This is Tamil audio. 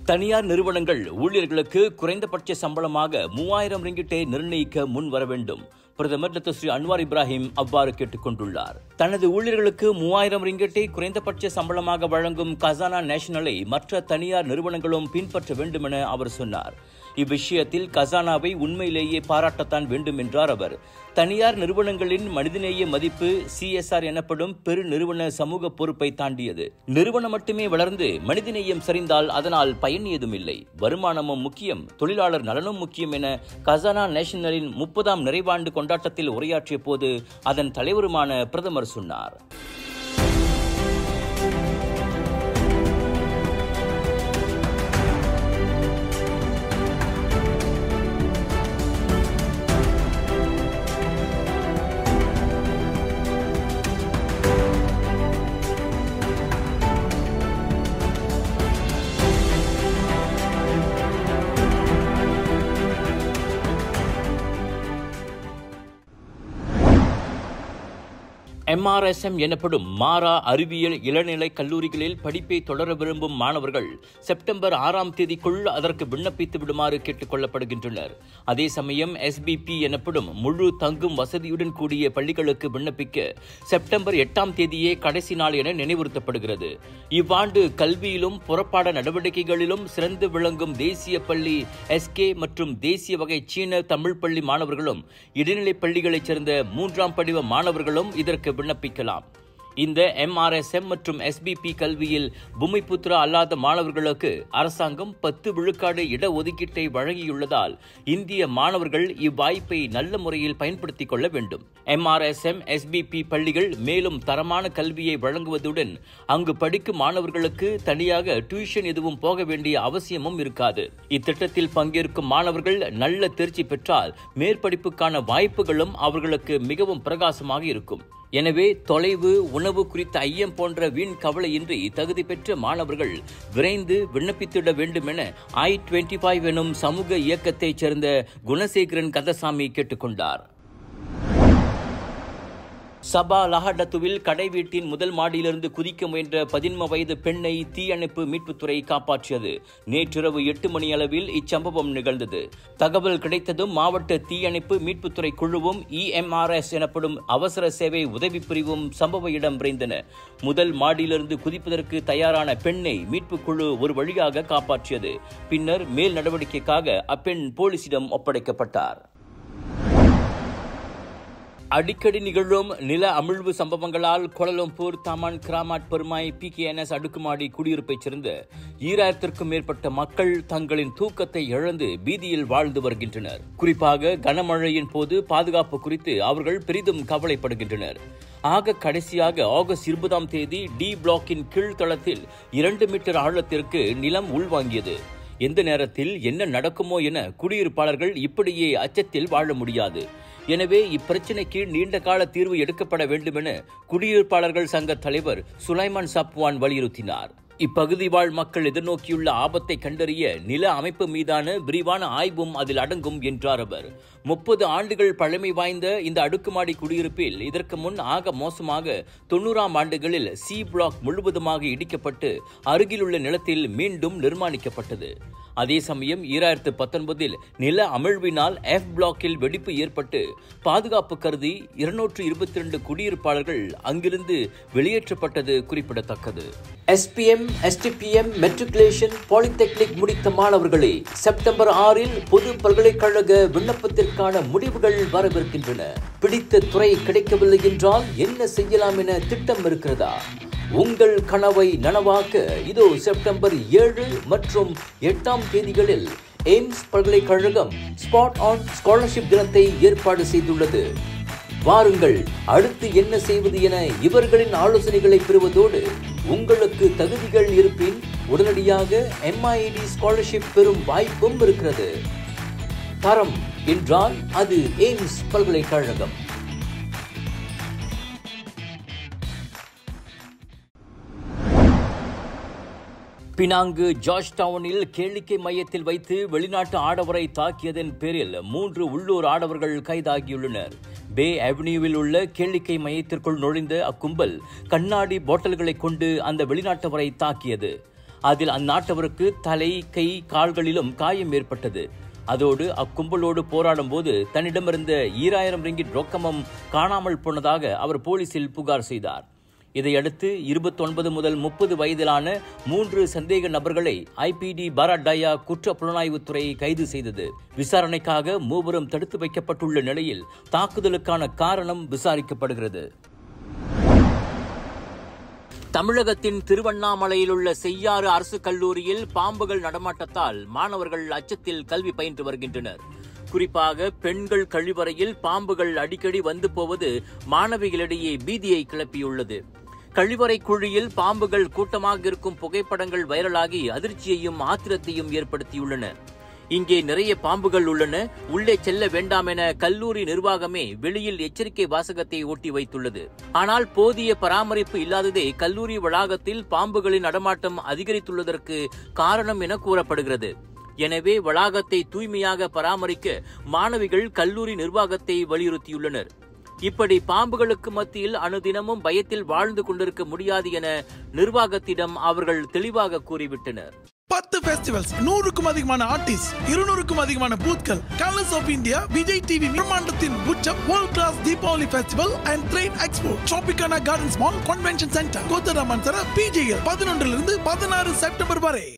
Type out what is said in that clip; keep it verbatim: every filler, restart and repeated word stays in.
தனியார் நிறுவனங்கள் ஊழியர்களுக்கு குறைந்தபட்ச சம்பளமாக மூவாயிரம் ரிங்கிட்டை நிர்ணயிக்க முன் வர வேண்டும். பிரதமர் டாக்டர் ஸ்ரீ அன்வார் இப்ராஹிம் அவ்வாறு கேட்டுக் கொண்டுள்ளார். தனது ஊழியர்களுக்கு மூவாயிரம் ரிங்கிட்டை குறைந்தபட்ச சம்பளமாக வழங்கும் கசானா நேஷனலை மற்ற தனியார் நிறுவனங்களும் பின்பற்ற வேண்டும் என அவர் சொன்னார். இவ்விஷயத்தில் கசானாவை உண்மையிலேயே பாராட்டத்தான் வேண்டும் என்றார் அவர். தனியார் நிறுவனங்களின் மனிதநேய மதிப்பு சிஎஸ்ஆர் எனப்படும் பெரு நிறுவன சமூக பொறுப்பை தாண்டியது. நிறுவனம் மட்டுமே வளர்ந்து மனிதநேயம் சரிந்தால் அதனால் பயன் ஏதும் இல்லை. வருமானமும் முக்கியம், தொழிலாளர் நலனும் முக்கியம் என கசானா நேஷனலின் முப்பதாம் நிறைவாண்டு கொண்டாட்டத்தில் உரையாற்றிய போது அதன் தலைவருமான பிரதமர் சொன்னார். எம் ஆர் எஸ் எம் எனப்படும் மாரா அறிவியல் இளநிலை கல்லூரிகளில் படிப்பை தொடர விரும்பும் மாணவர்கள் செப்டம்பர் ஆறாம் தேதிக்குள் அதற்கு விண்ணப்பித்து விடுமாறு கேட்டுக் கொள்ளப்படுகின்றனர். அதே சமயம் எஸ் பி பி எனப்படும் முழு தங்கும் வசதியுடன் கூடிய பள்ளிகளுக்கு விண்ணப்பிக்க செப்டம்பர் எட்டாம் தேதியே கடைசி நாள் என நினைவுறுத்தப்படுகிறது. இவ்வாண்டு கல்வியிலும் புறப்பாட நடவடிக்கைகளிலும் சிறந்து விளங்கும் தேசிய பள்ளி எஸ் கே மற்றும் தேசிய வகை சீன தமிழ் பள்ளி மாணவர்களும் இடைநிலை பள்ளிகளைச் சேர்ந்த மூன்றாம் படிவ மாணவர்களும் இதற்கு விண்ணப்பிக்கலாம். இந்த எம் ஆர் எஸ் எம் மற்றும் எஸ் பி பி கல்வியில் பூமிபுத்ரா அல்லாத மாணவர்களுக்கு அரசாங்கம் பத்து விழுக்காடு இடஒதுக்கீட்டை வழங்கியுள்ளதால் இந்திய மாணவர்கள் இவ்வாய்ப்பை நல்ல முறையில் பயன்படுத்திக் கொள்ள வேண்டும். M R S M S P P பள்ளிகள் மேலும் தரமான கல்வியை வழங்குவதுடன் அங்கு படிக்கும் மாணவர்களுக்கு தனியாக டியூஷன் எதுவும் போக வேண்டிய அவசியமும் இருக்காது. இத்திட்டத்தில் பங்கேற்கும் மாணவர்கள் நல்ல தேர்ச்சி பெற்றால் மேற்படிப்புக்கான வாய்ப்புகளும் அவர்களுக்கு மிகவும் பிரகாசமாக இருக்கும். எனவே தொலைவு, உணவு குறித்த ஐயம் போன்ற வீண் கவலையின்றி தகுதி பெற்ற மாணவர்கள் விரைந்து விண்ணப்பித்திட வேண்டும் என ஐ டுவெண்ட்டி ஃபைவ் எனும் சமூக இயக்கத்தைச் சேர்ந்த குணசேகரன் கந்தசாமி கேட்டுக்கொண்டார். சபா லஹடத்துவில் கடை வீட்டின் முதல் மாடியிலிருந்து குதிக்க முயன்ற பதின்ம வயது பெண்ணை தீயணைப்பு மீட்புத்துறை காப்பாற்றியது. நேற்றிரவு எட்டு மணி அளவில் இச்சம்பவம் நிகழ்ந்தது. தகவல் கிடைத்ததும் மாவட்ட தீயணைப்பு மீட்புத்துறை குழுவும் இ எம் ஆர் எஸ் எனப்படும் அவசர சேவை உதவி பிரிவும் சம்பவ இடம் விரைந்தன. முதல் மாடியிலிருந்து குதிப்பதற்கு தயாரான பெண்ணை மீட்பு குழு ஒரு வழியாக காப்பாற்றியது. பின்னர் மேல் நடவடிக்கைக்காக அப்பெண் போலீசிடம் ஒப்படைக்கப்பட்டார். அடிக்கடி நிகழும் நில அமிழ்வு சம்பவங்களால் Kuala Lumpur, Taman, Keramat, Permai, P K N S அடுக்குமாடி குடியிருப்பைச் சேர்ந்த ஈராயிரத்திற்கும் மேற்பட்ட மக்கள் தங்களின் தூக்கத்தை இழந்து பீதியில் வாழ்ந்து வருகின்றனர். குறிப்பாக கனமழையின் போது பாதுகாப்பு குறித்து அவர்கள் பெரிதும் கவலைப்படுகின்றனர். ஆக கடைசியாக ஆகஸ்ட் இருபதாம் தேதி டி பிளாக்கின் கீழ்த்தளத்தில் இரண்டு மீட்டர் ஆழத்திற்கு நிலம் உள்வாங்கியது. எந்த நேரத்தில் என்ன நடக்குமோ என குடியிருப்பாளர்கள் இப்படியே அச்சத்தில் வாழ முடியாது. எனவே இப்பிரச்சினைக்கு நீண்ட கால தீர்வு எடுக்கப்பட வேண்டும் என குடியிருப்பாளர்கள் சங்க தலைவர் சுலைமான் சப்வான் வலியுறுத்தினார். இப்பகுதி வாழ் மக்கள் எதிர்நோக்கியுள்ள ஆபத்தை கண்டறிய நில அமைப்பு மீதான விரிவான ஆய்வும் அதில் அடங்கும் என்றார் அவர். முப்பது ஆண்டுகள் பழமை வாய்ந்த இந்த அடுக்குமாடி குடியிருப்பில் இதற்கு முன் ஆக மோசமாக தொன்னூறாம் ஆண்டுகளில் சி பிளாக் முழுவதுமாக இடிக்கப்பட்டு அருகிலுள்ள நிலத்தில் மீண்டும் நிர்மாணிக்கப்பட்டது. அதே சமயம் ஈராயிரத்து பத்தொன்பதில் நில அமிழ்வினால் எஃப் பிளாக்கில் வெடிப்பு ஏற்பட்டு பாதுகாப்பு கருதி இருநூற்று இருபத்தி இரண்டு குடியிருப்பாளர்கள் அங்கிருந்து வெளியேற்றப்பட்டது குறிப்பிடத்தக்கது. S P M, S T P M matriculation polytechnic முடித்த மாணவர்களே, செப்டம்பர் ஆறில் பொது பல்கலைக்கழக விண்ணப்பத்திற்கான முடிவுகள் வரவிருக்கின்றன. பிடித்த துறை கிடைக்கவில்லை என்றால் என்ன செய்யலாம் என திட்டம் இருக்கிறதா? உங்கள் கனவை நனவாக்க இதோ செப்டம்பர் ஏழு மற்றும் எட்டாம் தேதிகளில் எய்ம்ஸ் பல்கலைக்கழகம் ஸ்பாட் ஆன் ஸ்காலர்ஷிப் தினத்தை ஏற்பாடு செய்துள்ளது. வாருங்கள், அடுத்து என்ன செய்வது என இவர்களின் ஆலோசனைகளை பெறுவதோடு உங்களுக்கு தகுதிகள் இருப்பின் உடனடியாக எம் ஐ டி ஸ்காலர்ஷிப் பெறும் வாய்ப்பும் இருக்கிறது. தரம் என்றால் அது எய்ம்ஸ் பல்கலைக்கழகம். பினாங்கு ஜார்ஜ் டவுனில் கேளிக்கை மையத்தில் வைத்து வெளிநாட்டு ஆடவரை தாக்கியதன் பேரில் மூன்று உள்ளூர் ஆடவர்கள் கைதாகியுள்ளனர். பே அவென்யூவில் உள்ள கேளிக்கை மையத்திற்குள் நுழைந்த அக்கும்பல் கண்ணாடி பாட்டில்களை கொண்டு அந்த வெளிநாட்டவரை தாக்கியது. அதில் அந்நாட்டவருக்கு தலை, கை, கால்களிலும் காயம் ஏற்பட்டது. அதோடு அக்கும்பலோடு போராடும் போது தன்னிடமிருந்த ஈராயிரம் ரிங்கிட் ரொக்கமும் காணாமல் போனதாக அவர் போலீசில் புகார் செய்தார். இதையடுத்து இருபத்தி ஒன்பது முதல் முப்பது வயதிலான மூன்று சந்தேக நபர்களை ஐபிடி பாராடயா குற்ற புலனாய்வுத்துறை கைது செய்தது. விசாரணைக்காக மூவரும் தடுத்து வைக்கப்பட்டுள்ள நிலையில் தாக்குதலுக்கான காரணம் விசாரிக்கப்படுகிறது. தமிழகத்தின் திருவண்ணாமலையில் உள்ள செய்யாறு அரசு கல்லூரியில் பாம்புகள் நடமாட்டத்தால் மாணவர்கள் அச்சத்தில் கல்வி பயின்று வருகின்றனர். குறிப்பாக பெண்கள் கழிவறையில் பாம்புகள் அடிக்கடி வந்து போவது மாணவிகளிடையே பீதியை கிளப்பியுள்ளது. கழிவறை குழியில் பாம்புகள் கூட்டமாக இருக்கும் புகைப்படங்கள் வைரலாகி அதிர்ச்சியையும் ஆத்திரத்தையும் ஏற்படுத்தியுள்ளன. இங்கே நிறைய பாம்புகள் உள்ளன, உள்ளே செல்ல வேண்டாம் என கல்லூரி நிர்வாகமே வெளியில் எச்சரிக்கை வாசகத்தை ஒட்டி வைத்துள்ளது. ஆனால் போதிய பராமரிப்பு இல்லாததே கல்லூரி வளாகத்தில் பாம்புகளின் நடமாட்டம் அதிகரித்துள்ளதற்கு காரணம் என கூறப்படுகிறது. எனவே வளாகத்தை தூய்மையாக பராமரிக்க மாணவிகள் கல்லூரி நிர்வாகத்தை வலியுறுத்தியுள்ளனர். இப்படி பாம்புகளுக்கு மத்தியில் அனுதினமும் பயத்தில் வாழ்ந்து கொண்டிருக்க முடியாது என நிர்வாகத்திடம் அவர்கள் தெளிவாக கூறிவிட்டனர். பத்து ஃபெஸ்டிவல்ஸ், நூறுக்கும் அதிகமான ஆர்டிஸ்ட், இருநூறுக்கும் அதிகமான பூத்கள், Colors of India, Vijay TV பிரம்மாண்டத்தின் உச்சம், world class Deepavali festival and train expo, Tropicana Gardens Mall, convention centre, கோத்தராமன் சர பிஜேஎல் பதினொன்றிலிருந்து பதினாறு செப்டம்பர் வரை.